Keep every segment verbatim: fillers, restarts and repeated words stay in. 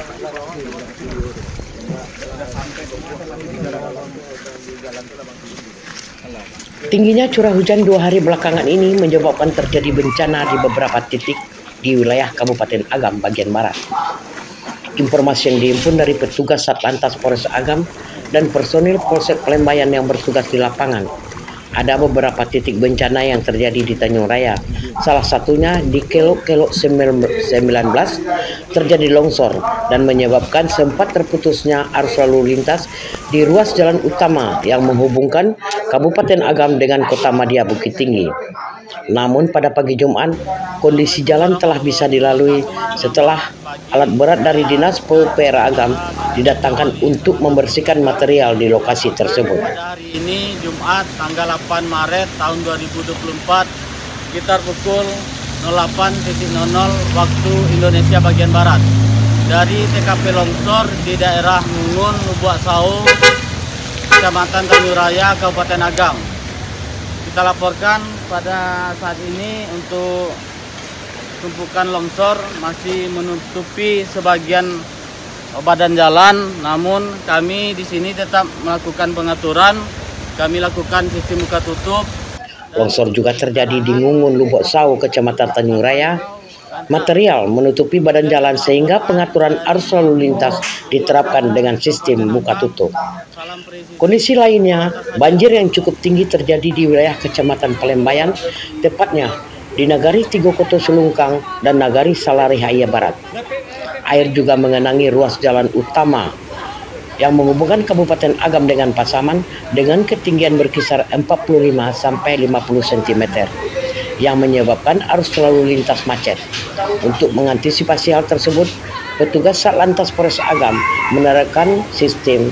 Tingginya curah hujan dua hari belakangan ini menyebabkan terjadi bencana di beberapa titik di wilayah Kabupaten Agam bagian barat. Informasi yang dihimpun dari petugas Satlantas Polres Agam dan personil Polsek Pelembayan yang bertugas di lapangan, ada beberapa titik bencana yang terjadi di Tanjung Raya. Salah satunya di Kelok-Kelok sembilan belas terjadi longsor dan menyebabkan sempat terputusnya arus lalu lintas di ruas jalan utama yang menghubungkan Kabupaten Agam dengan Kota Madia Bukit Tinggi. Namun pada pagi Jumat, kondisi jalan telah bisa dilalui setelah alat berat dari Dinas P U P R Agam didatangkan untuk membersihkan material di lokasi tersebut. Pada hari ini Jumat tanggal delapan Maret tahun dua ribu dua puluh empat sekitar pukul delapan nol nol waktu Indonesia bagian barat dari T K P longsor di daerah Mungun, Lubuk Sau, Kecamatan Tanjung Raya, Kabupaten Agam. Kita laporkan pada saat ini untuk tumpukan longsor masih menutupi sebagian badan jalan, namun kami di sini tetap melakukan pengaturan. Kami lakukan sistem buka tutup. Longsor juga terjadi di Ngungun, Lubuk Sau, Kecamatan Tanjung Raya. Material menutupi badan jalan sehingga pengaturan arus lalu lintas diterapkan dengan sistem buka tutup. Kondisi lainnya, banjir yang cukup tinggi terjadi di wilayah Kecamatan Pelembayan, tepatnya di Nagari Tigokoto Sulungkang dan Nagari Salarihaya Barat. Air juga mengenangi ruas jalan utama yang menghubungkan Kabupaten Agam dengan Pasaman dengan ketinggian berkisar empat puluh lima sampai lima puluh sentimeter yang menyebabkan arus lalu lintas macet. Untuk mengantisipasi hal tersebut, petugas Satlantas Polres Agam menerapkan sistem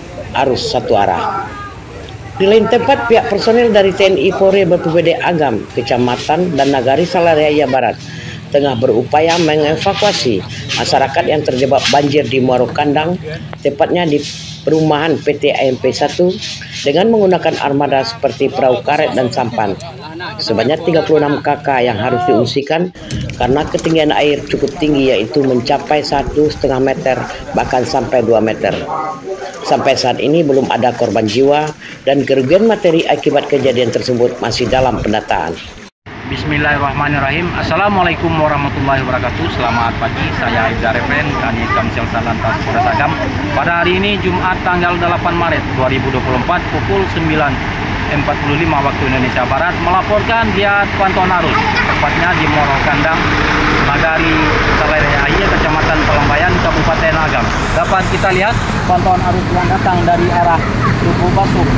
arus satu arah. Di lain tempat, pihak personel dari T N I Polri B P B D Agam, Kecamatan dan Nagari Salarihaya Barat tengah berupaya mengevakuasi masyarakat yang terjebak banjir di Muaro Kandang, tepatnya di perumahan P T A M P satu dengan menggunakan armada seperti perahu karet dan sampan. Sebanyak tiga puluh enam kakak yang harus diungsikan karena ketinggian air cukup tinggi, yaitu mencapai satu setengah meter bahkan sampai dua meter. Sampai saat ini belum ada korban jiwa dan kerugian materi akibat kejadian tersebut masih dalam pendataan. Bismillahirrahmanirrahim. Assalamualaikum warahmatullahi wabarakatuh. Selamat pagi, saya Ibda Reven, Kanit Kamsel Satlantas Polres Agam. Pada hari ini Jumat tanggal delapan Maret dua ribu dua puluh empat pukul sembilan empat puluh lima waktu Indonesia Barat melaporkan lihat pantauan arus, tepatnya di Muaro Kandang, Nagari Salarihaya, Kecamatan Pelembayan, Kabupaten Agam. Dapat kita lihat pantauan arus yang datang dari arah Lubuk Basuk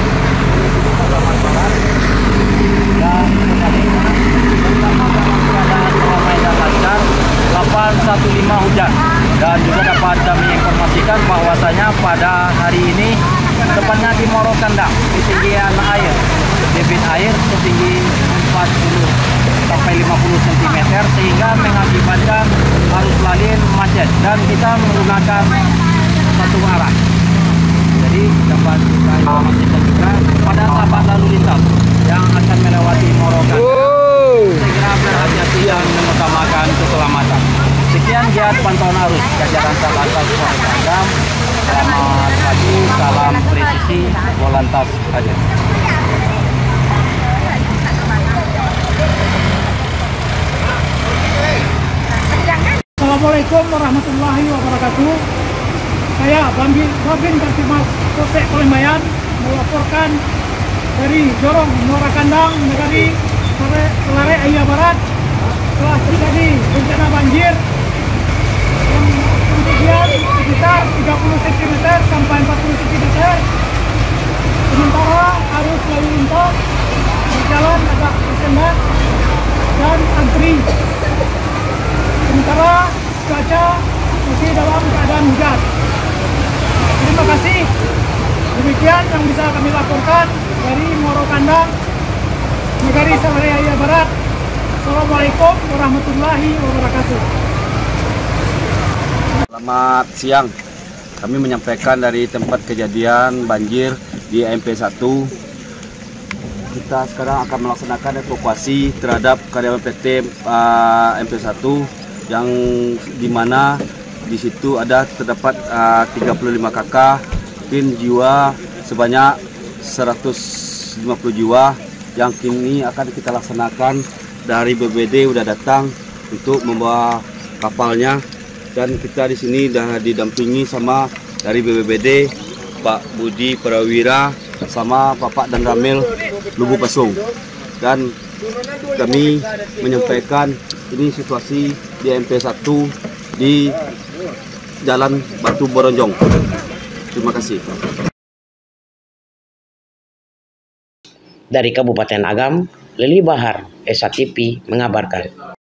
dan bersama dalam keadaan ramai dan lancar, delapan satu lima hujan. Dan juga dapat kami informasikan bahwasanya pada hari ini tepatnya di Muaro Kandang, ketinggian air, debit air setinggi empat puluh sampai lima puluh sentimeter sehingga mengakibatkan arus lalin macet dan kita menggunakan satu arah. Jadi dapat kita informasikan juga pada sahabat lalu lintas yang akan melewati Muaro Kandang segera berhati-hati dan mengutamakan keselamatan. Sekian giat pantauan arus jajaran Satlantas Polres Agam. Selamat pagi, salam presisi, Polantas Hadir. Assalamualaikum warahmatullahi wabarakatuh. Saya Bambin Babin Kasimas Polsek Pelembayan melaporkan dari Jorong Muaro Kandang, Nagari Salarihaya Barat telah terjadi bencana banjir yang ketinggian sekitar tiga puluh sentimeter sampai empat puluh sentimeter. Sementara arus lalu lintas berjalan agak tersendat dan antri. Sementara cuaca masih dalam keadaan hujan. Terima kasih. Demikian yang bisa kami laporkan dari Muaro Kandang, Nagari Salarihaya Barat. Assalamualaikum warahmatullahi wabarakatuh. Selamat siang. Kami menyampaikan dari tempat kejadian banjir di M P satu. Kita sekarang akan melaksanakan evakuasi terhadap karyawan P T uh, M P satu yang dimana Di situ ada terdapat uh, tiga puluh lima kakak, mungkin jiwa sebanyak seratus lima puluh jiwa yang kini akan kita laksanakan. Dari B B D udah datang untuk membawa kapalnya, dan kita di sini dah didampingi sama dari B B D Pak Budi Prawira sama Bapak Dan Ramil Lubuk Pasung. Dan kami menyampaikan ini situasi di M P satu di Jalan Batu Boronjong. Terima kasih. Dari Kabupaten Agam, Lili Bahar, S A T V mengabarkan.